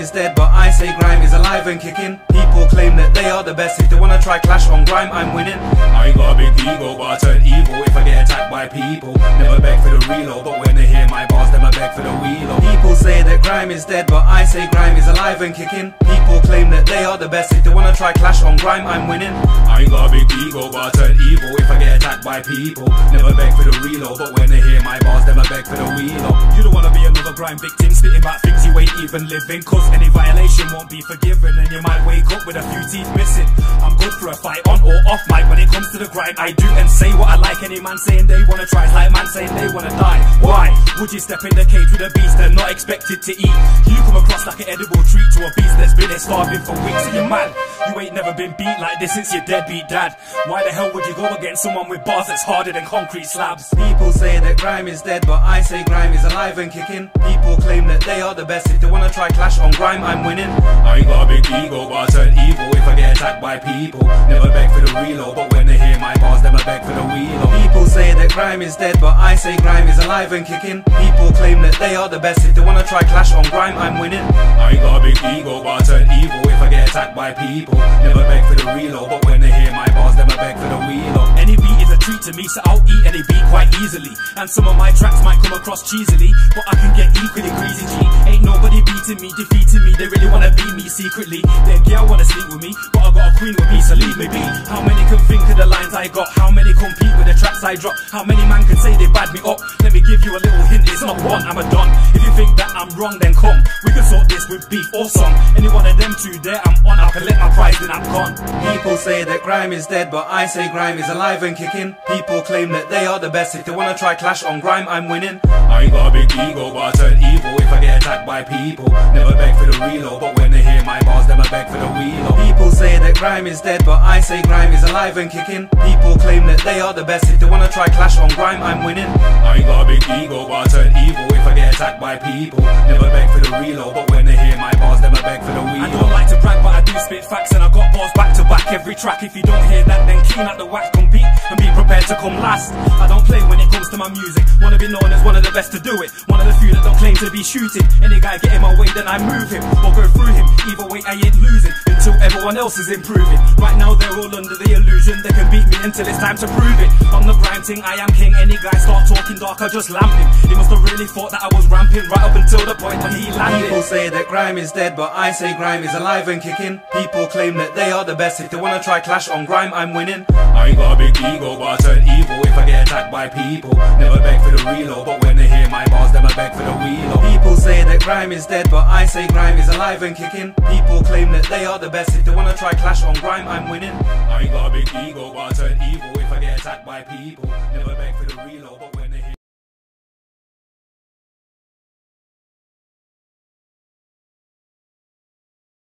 is dead, but I say grime is alive and kicking. People claim that they are the best. If they wanna try clash on grime, I'm winning. I ain't got a big ego, but I turn evil if I get attacked by people. Never beg for the reload, but when they hear my bars, then I beg for the wheel. People say that grime is dead, but I say grime is alive and kicking. People claim that they are the best. If they wanna try clash on grime, I'm winning. I ain't got a big ego, but I turn evil if I get attacked by people. Never beg for the reload, but when they hear my bars, then I beg for the wheel. You don't wanna be another grime victim, spitting about things you ain't even living. Cause any violation won't be forgiven, and you might wake up with a few teeth missing. I'm good for a fight on or off mic. When it comes to the grind, I do and say what I like. Any man saying they wanna try is like man saying they wanna die. Why would you step in the cage with a beast and not expected to eat? You come across like an edible treat to a beast that's been there starving for weeks. And you're mad, you ain't never been beat like this since your deadbeat dad. Why the hell would you go against someone with bars that's harder than concrete slabs? People say that grime is dead, but I say grime is alive and kicking. People claim that they are the best. If they wanna try clash on grime, I'm winning. I ain't got a big ego, but I turn evil if I get attacked by people. Never beg for the reload, but when they hear my bars, then I beg for the wheel. People say that grime is dead, but I say grime is alive and kicking. People claim that they are the best. If they wanna try clash on grime, I'm winning. I ain't got a big ego, but I turn evil if I get attacked by people. Never beg for the reload, but when they hear my bars, then I beg for the wheel. Any beat is a treat to me, so I'll eat any beat quite easily. And some of my tracks might come across cheesily, but I can get equally greasy, G. Ain't nobody beating me, defeating me. They really wanna beat me secretly. Their girl wanna sleep with me, but I got a queen with me, so leave me be. How many can think of the lines I got? How many compete with the tracks I drop? How many man can say they bad me up? Let me give you a little hint, it's not one, I'm a don. If you think that I'm wrong, then come. We can sort this with beef or song. Any one of them two there, I'm on. I'll collect my prize, then I'm gone. People say that grime is dead, but I say grime is alive and kicking. People claim that they are the best. If they wanna try clash on grime, I'm winning. I ain't got a big ego, but I turn evil if I get attacked by people. Never beg for the reload, but when they hear my bars, then I beg for the wheel. People say that grime is dead, but I say grime is alive and kicking. People claim that they are the best. If they wanna try clash on grime, I'm winning. I ain't got a big ego, but I turn evil if I get attacked by people. Never beg for the reload, but when they hear my bars, then I beg for the wheel. I don't like to brag, but I do spit facts, and I got bars back to back every track. If you don't hear that, then clean out the whack, compete and be prepared to come last. I don't play when it comes to my music. Wanna be known as one of the best to do it. One of the few that don't claim to be shooting. Any guy get in my way, then I move him or go through him. Either way, I ain't losing until everyone else is improving. Right now they're all under the illusion they can beat me until it's time to prove it. On the grind thing, I am king. Any guy start talking dark, I just lamp him. He must have really thought that I was ramping right up until the point that he landed. People say that grime is dead, but I say grime is alive and kicking. People claim that they are the best. If they wanna try clash on grime, I'm winning. I ain't got a big ego, but I turn evil if I get attacked by people. Never beg for the reload, but when they hear my bars, then I beg for the wheel. People say that grime is dead, but I say grime is alive and kicking. People claim that they are the best. If they wanna try clash on grime, I'm winning. I ain't got a big ego, but I turn evil if I get attacked by people. Never beg for the reload, but when